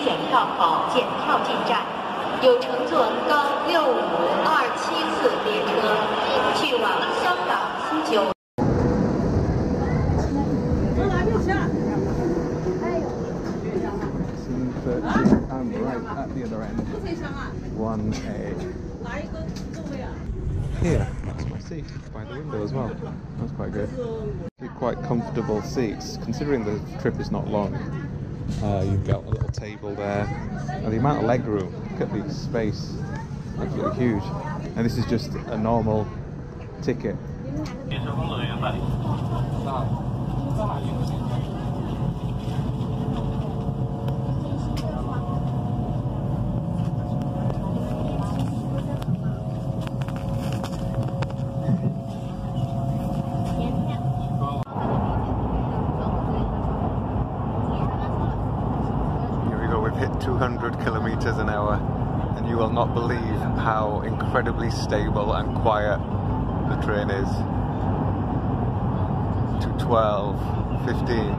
检票口检票进站，有乘坐高6527次列车去往香港西九。 I'm right at the other end. 1A. Here, that's my seat by the window as well. That's quite good. Quite comfortable seats, considering the trip is not long. You've got a little table there, and the amount of leg room. Look at the space, absolutely huge. And this is just a normal ticket. Hit 200 kilometers an hour, and you will not believe how incredibly stable and quiet the train is. 212, 15.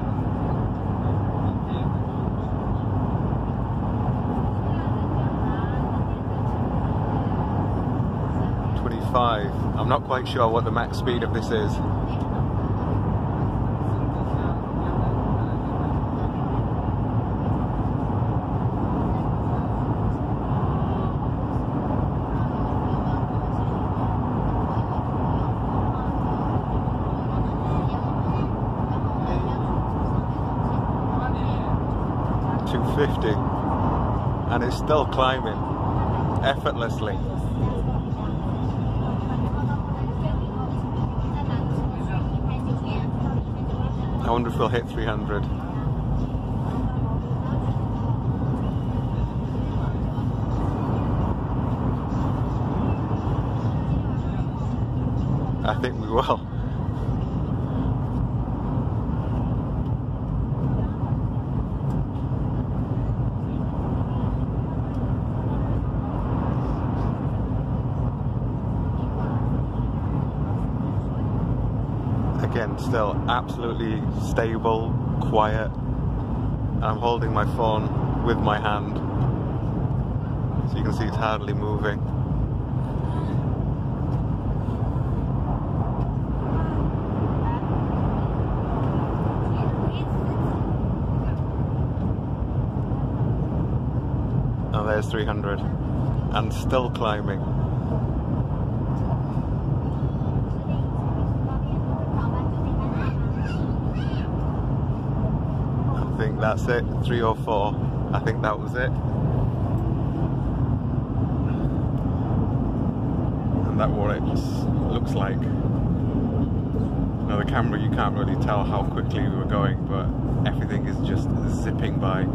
I'm not quite sure what the max speed of this is. And it's still climbing effortlessly. I wonder if we'll hit 300. I think we will. Again, still absolutely stable, quiet. I'm holding my phone with my hand, so you can see it's hardly moving. Oh, there's 300, and still climbing. I think that's it, 304. I think that was it. And that's what it looks like. Now the camera, you can't really tell how quickly we were going, but everything is just zipping by.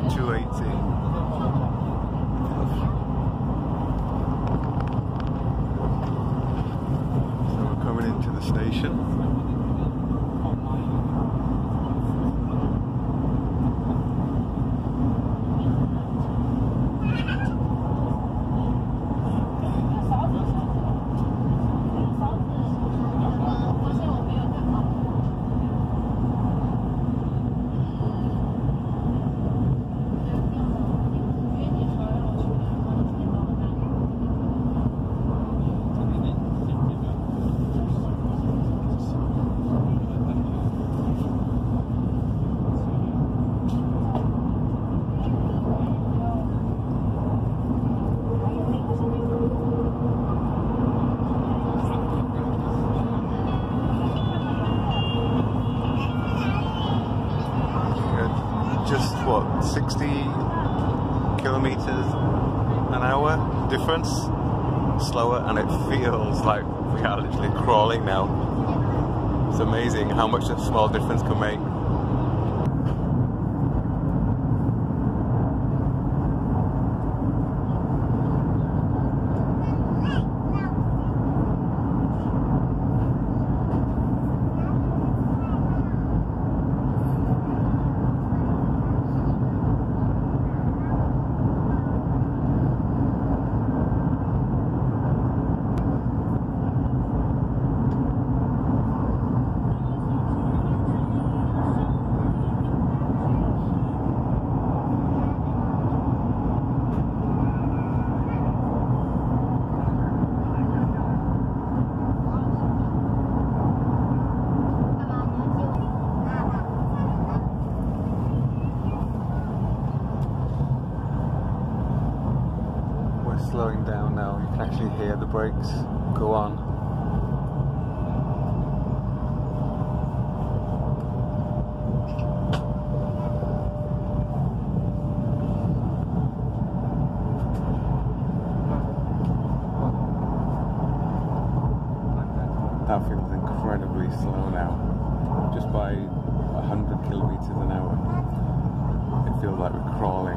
280. So we're coming into the station. Just what, 60 kilometers an hour difference, slower, and it feels like we are literally crawling now. It's amazing how much a small difference can make. Slowing down now, you can actually hear the brakes go on. That feels incredibly slow now. Just by 100 kilometers an hour. It feels like we're crawling.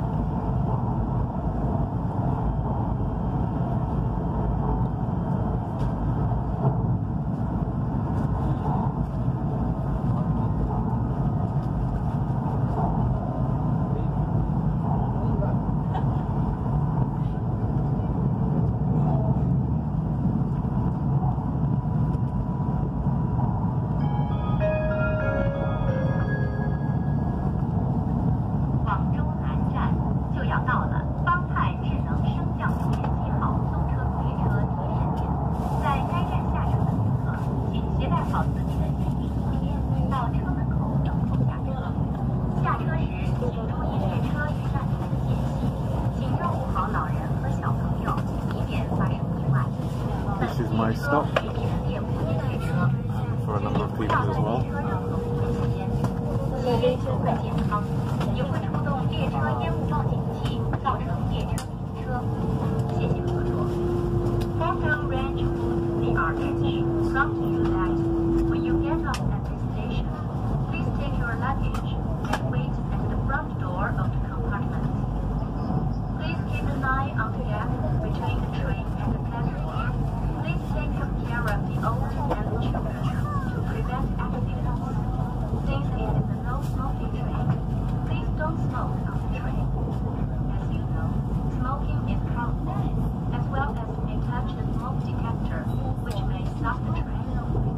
This is my stop for a number of people as well. Photo range CRH come to you that when you get off at this station, please take your luggage and wait at the front door of the compartment. Please keep an eye on the gap between the train and the platform. Please take care of the old and the children to prevent accidents. Since it is a no-smoking train, please don't smoke on the train. As you know, smoking is harmful, as well as may touch the smoke detector, which may stop the train.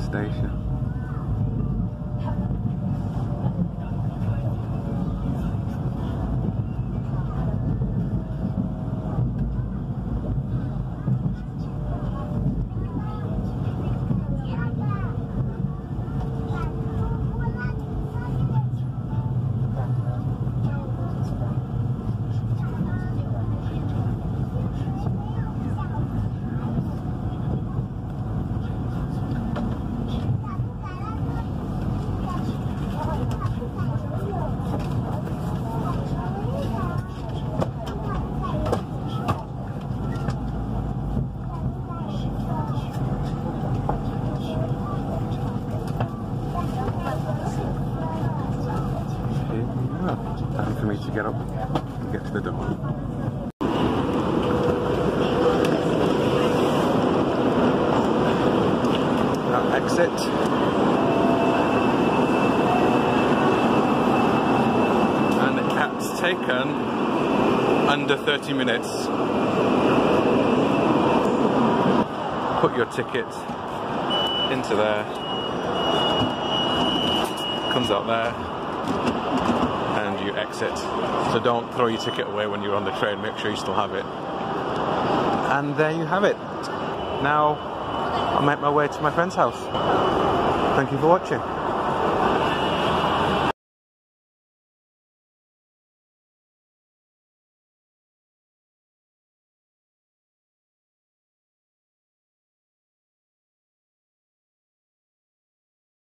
station. Time for me to get up and get to the door. Now exit. And it's taken under 30 minutes. Put your ticket into there. Comes out there. And you exit. So don't throw your ticket away when you're on the train, make sure you still have it. And there you have it. Now I'll make my way to my friend's house. Thank you for watching.